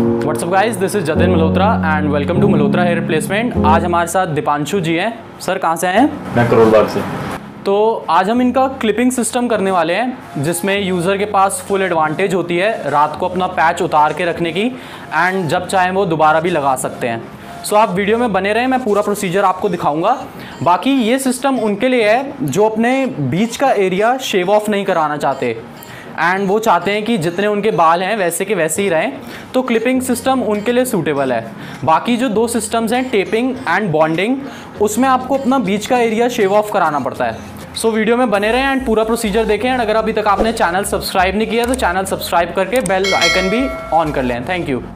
WhatsApp guys, this is Jatin Malhotra and welcome to Malhotra hair replacement. आज हमारे साथ दीपांशु जी हैं। सर कहाँ से आए हैं? मैं करोल बाग से। तो आज हम इनका क्लिपिंग सिस्टम करने वाले हैं, जिसमें यूज़र के पास फुल एडवांटेज होती है रात को अपना पैच उतार के रखने की, एंड जब चाहें वो दोबारा भी लगा सकते हैं। सो आप वीडियो में बने रहें, मैं पूरा प्रोसीजर आपको दिखाऊंगा। बाकी ये सिस्टम उनके लिए है जो अपने बीच का एरिया शेव ऑफ नहीं कराना चाहते एंड वो चाहते हैं कि जितने उनके बाल हैं वैसे के वैसे ही रहें, तो क्लिपिंग सिस्टम उनके लिए सूटेबल है। बाकी जो दो सिस्टम्स हैं, टेपिंग एंड बॉन्डिंग, उसमें आपको अपना बीच का एरिया शेव ऑफ कराना पड़ता है। सो वीडियो में बने रहें एंड पूरा प्रोसीजर देखें। एंड अगर अभी तक आपने चैनल सब्सक्राइब नहीं किया तो चैनल सब्सक्राइब करके बेल आइकन भी ऑन कर लें। Thank you.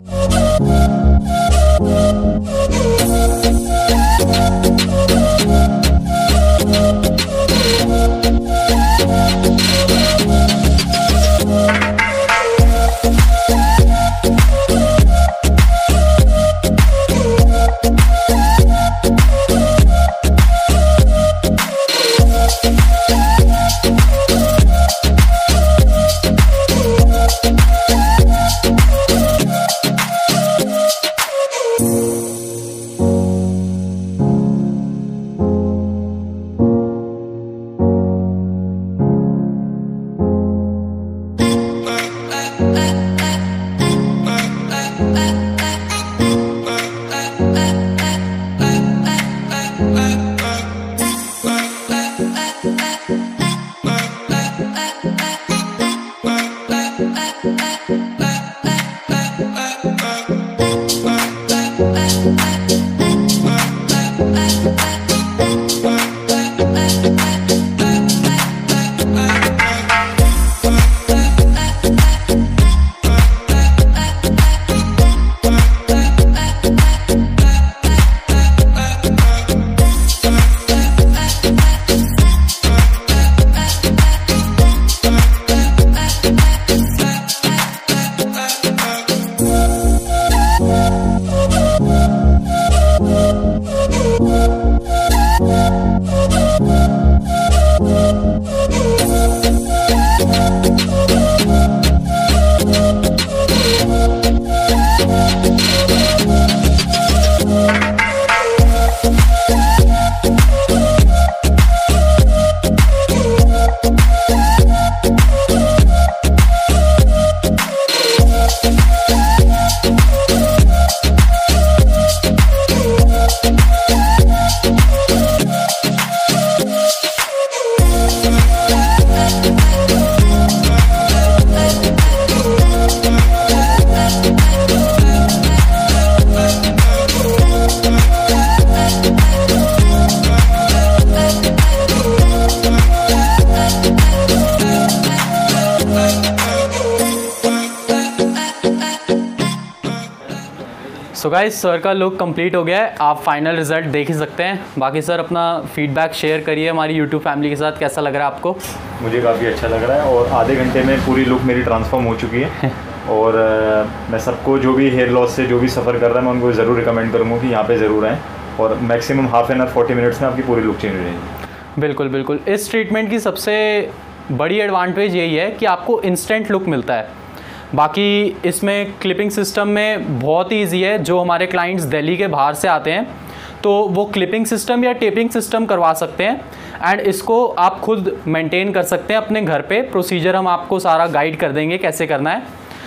So guys, sir का लुक कंप्लीट हो गया है, आप फाइनल रिजल्ट देख ही सकते हैं। बाकी सर अपना फीडबैक शेयर करिए हमारी यूट्यूब फैमिली के साथ, कैसा लग रहा है आपको? मुझे काफ़ी अच्छा लग रहा है और आधे घंटे में पूरी लुक मेरी ट्रांसफॉर्म हो चुकी है। और मैं सबको जो भी हेयर लॉस से जो भी सफ़र कर रहा है, मैं उनको ज़रूर रिकमेंड करूँगा कि यहाँ पे ज़रूर आएँ और maximum half an hour 40 minutes में आपकी पूरी लुक चेंज हो जाएगी। बिल्कुल बिल्कुल। इस ट्रीटमेंट की सबसे बड़ी एडवांटेज यही है कि आपको इंस्टेंट लुक मिलता है। बाकी इसमें क्लिपिंग सिस्टम में बहुत ही ईजी है। जो हमारे क्लाइंट्स दिल्ली के बाहर से आते हैं तो वो क्लिपिंग सिस्टम या टेपिंग सिस्टम करवा सकते हैं एंड इसको आप खुद मेंटेन कर सकते हैं अपने घर पे। प्रोसीजर हम आपको सारा गाइड कर देंगे कैसे करना है।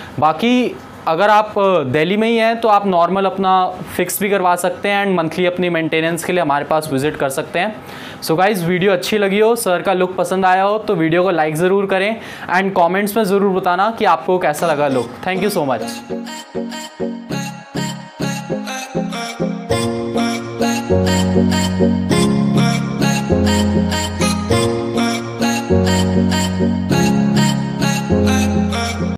बाकी अगर आप दिल्ली में ही हैं तो आप नॉर्मल अपना फिक्स भी करवा सकते हैं एंड मंथली अपनी मेंटेनेंस के लिए हमारे पास विजिट कर सकते हैं। सो गाइज़, वीडियो अच्छी लगी हो, सर का लुक पसंद आया हो तो वीडियो को लाइक ज़रूर करें एंड कमेंट्स में ज़रूर बताना कि आपको कैसा लगा look. Thank you so much.